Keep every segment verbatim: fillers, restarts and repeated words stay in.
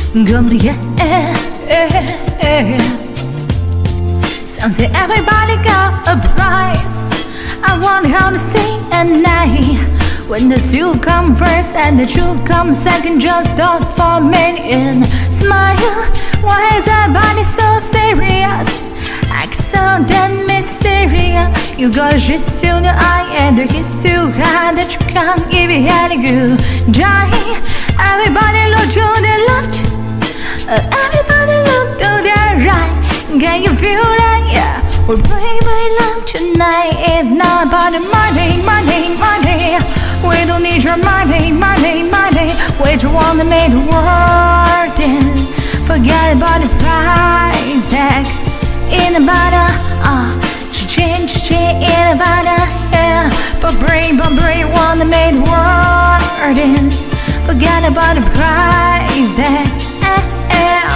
Come yeah. Some say everybody got a price. I wonder how to sing at night, when the still come first and the truth comes second. Just don't for me and smile. Why is everybody so serious? Act so damn mysterious. You got shit to the eye and the kiss too hard that you can't give it had a good die. Everybody look to the left, uh, everybody look to the right. Can you feel that? Yeah. We'll pray my love tonight. It's not about the money, money, money. We don't need your money, money, money. We just wanna make the world dance. Forget about the price tag. In the bottle, uh, change, change in the bottle, yeah. But brain, but brain wanna make the world dance. Forget about the price tag, eh, eh.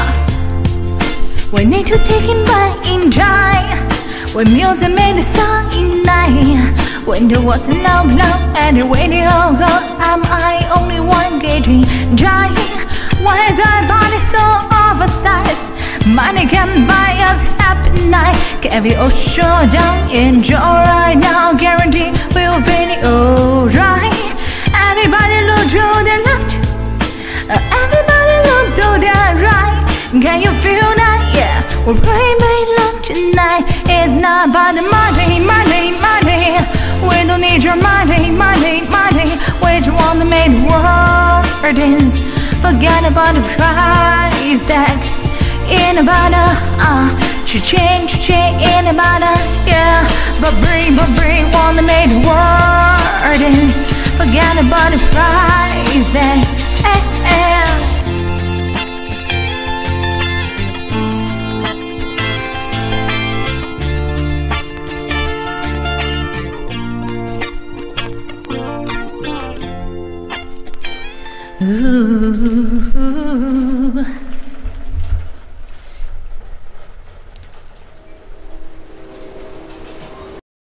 We need to take him back in time, when music made the song in night. When there was no love and the radio go, am I only one getting dying? Why is our body so oversized? Money can buy us happy night. Can we all show down, enjoy right now? Guarantee we'll feel alright. Everybody look to the left, uh, everybody look to the right. Can you feel that? Yeah, we'll pray my love tonight. It's not about the money, money, money. We don't need your money, money, money. We just want to make the world dance. Forget about the price tag. In a bottle, uh, change, change in a bottle, yeah. But bring, but bring, want to make the world dance. Forget about the price tag, eh, eh. Ooh.